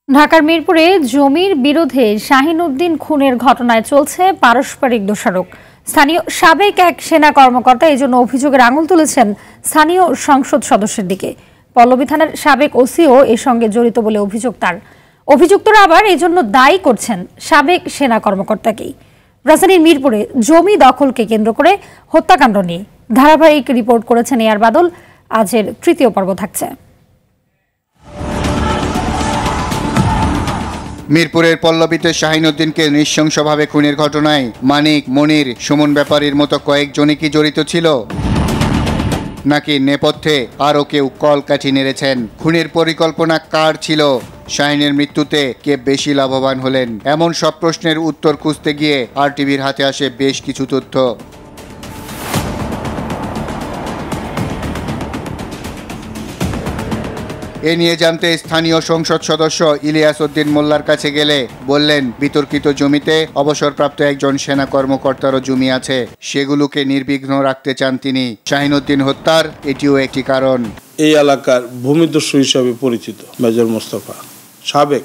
ঢাকার মিরপুরে জমির বিরোধে শাহিন উদ্দিন খুনের ঘটনায় চলছে পারস্পরিক দোষারোপ। স্থানীয় সাবেক এক সেনা কর্মকর্তা এজন্য অভিযোগের আঙুল তুলেছেন স্থানীয় সংসদ সদস্যের দিকে। পল্লবী থানার সাবেক ওসিও এর সঙ্গে জড়িত বলে অভিযোগ তার। অভিযুক্তরা আবার এজন্য দায়ী করছেন সাবেক সেনা কর্মকর্তাকেই। রাজধানীর মিরপুরে জমি দখলকে কেন্দ্র করে হত্যাকাণ্ড নিয়ে ধারাবাহিক রিপোর্ট করেছেন এআর বাদল। আজের তৃতীয় পর্ব থাকছে। মিরপুরের পল্লবীতে শাহিন উদ্দিনকে নৃশংসভাবে খুনের ঘটনায় মানিক, মনির, সুমন ব্যাপারীর মতো কয়েকজনই কি জড়িত ছিল, নাকি নেপথ্যে আরও কেউ কলকাঠি নেড়েছেন? খুনের পরিকল্পনা কার ছিল? শাহিনের মৃত্যুতে কে বেশি লাভবান হলেন? এমন সব প্রশ্নের উত্তর খুঁজতে গিয়ে আরটিভির হাতে আসে বেশ কিছু তথ্য। এ নিয়ে জানতে স্থানীয় সংসদ সদস্য ইলিয়াস উদ্দিন মোল্লার কাছে গেলে বললেন, বিতর্কিত জমিতে অবসরপ্রাপ্ত একজন সেনা কর্মকর্তারও জমি আছে, সেগুলোকে নির্বিঘ্ন রাখতে চান তিনি। শাহিন উদ্দিন হত্যার এটিও একটি কারণ। এই এলাকার ভূমিদস্যু হিসাবে পরিচিত মেজর মোস্তফা সাবেক,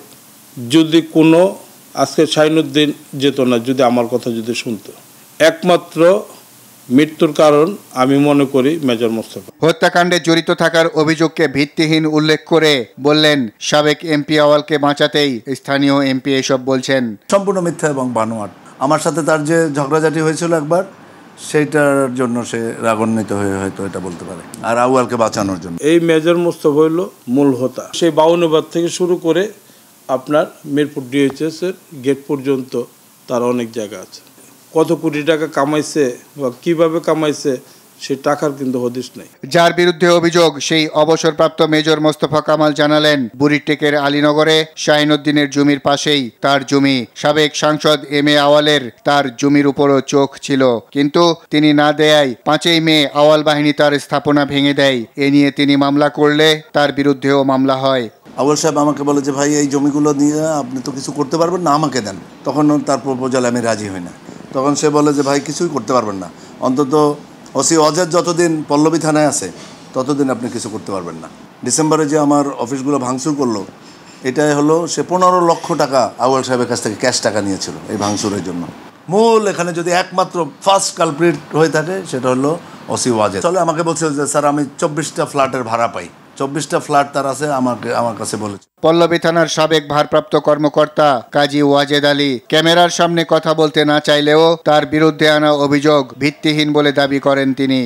যদি কোনো আজকে শাহিন উদ্দিন যেত না, যদি আমার কথা যদি শুনতো, একমাত্র মৃত্যুর কারণ আমি মনে করি মেজর মোস্তফা। হত্যাকাণ্ডে জড়িত থাকার অভিযোগকে ভিত্তিহীন উল্লেখ করে বললেন, সাবেক এমপি আওয়ালকে বাঁচাতেই স্থানীয় এমপি এসব বলছেন। সম্পূর্ণ মিথ্যা এবং বানোয়াট। আমার সাথে তার যে ঝগড়াঝাটি হয়েছিল একবার, সেইটার জন্য সে রাগান্বিত হয়ে হয়তো এটা বলতে পারে, আর আউয়ালকে বাঁচানোর জন্য। এই মেজর মোস্তফা হইল মূল হোতা। সেই 52 থেকে শুরু করে আপনার মিরপুর ডিএইচএস এর গেট পর্যন্ত তার অনেক জায়গা আছে। কত কোটি টাকা কামাইছে বা কিভাবে কামাইছে সে টাকার কিন্তু হদিস নেই। যার বিরুদ্ধে অভিযোগ, সেই অবসরপ্রাপ্ত মেজর মোস্তফা কামাল জানালেন, বুড়িটেকের আলীনগরে শাহিন উদ্দিনের জমির পাশেই তার জমি। সাবেক সাংসদ এম.এ. আওয়ালের তার জমির উপরও চোখ ছিল, কিন্তু তিনি না দেয়ায় 5ই মে আওয়াল বাহিনী তার স্থাপনা ভেঙে দেয়। এ নিয়ে তিনি মামলা করলে তার বিরুদ্ধেও মামলা হয়। আউয়াল সাহেব আমাকে বলে যে, ভাই এই জমিগুলো নিয়ে আপনি তো কিছু করতে পারবেন না, আমাকে দেন। তখন তার প্রপোজালে আমি রাজি হই না। তখন সে বলে যে, ভাই কিছুই করতে পারবেন না, অন্তত ওসি অজেদ যতদিন পল্লবী থানায় আছে ততদিন আপনি কিছু করতে পারবেন না। ডিসেম্বরে যে আমার অফিসগুলো ভাঙচুর করলো, এটাই হলো সে 15 লক্ষ টাকা আউয়াল সাহেবের কাছ থেকে ক্যাশ টাকা নিয়েছিল এই ভাঙচুরের জন্য। মূল এখানে যদি একমাত্র ফার্স্ট কালপ্রিট হয়ে থাকে সেটা হলো ওসি ওয়াজেদ। তাহলে আমাকে বলছে যে, স্যার আমি 24টা ফ্ল্যাটের ভাড়া পাই, 24টা ফ্ল্যাট তার আছে, আমার কাছে বলেছে। পল্লবী থানার সাবেক ভারপ্রাপ্ত কর্মকর্তা কাজী ওয়াজেদ আলী ক্যামেরার সামনে কথা বলতে না চাইলেও তার বিরুদ্ধে আনা অভিযোগ ভিত্তিহীন বলে দাবি করেন তিনি।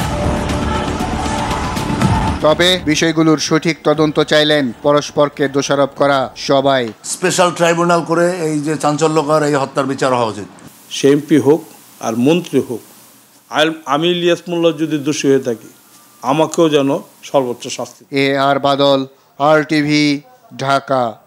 তবে বিষয়গুলোর সঠিক তদন্ত চাইলেন পরস্পরকে দোষারোপ করা সবাই। স্পেশাল ট্রাইব্যুনাল করে এই যে চাঞ্চল্যকর এই হত্যার বিচার হওয়া উচিত। সে এমপি হোক আর মন্ত্রী হোক, আমি ইলিয়াস মোল্লা যদি দোষী হয়ে থাকি, আমাকেও যেন সর্বোচ্চ শাস্তি। AR Badal, RTV, Dhaka.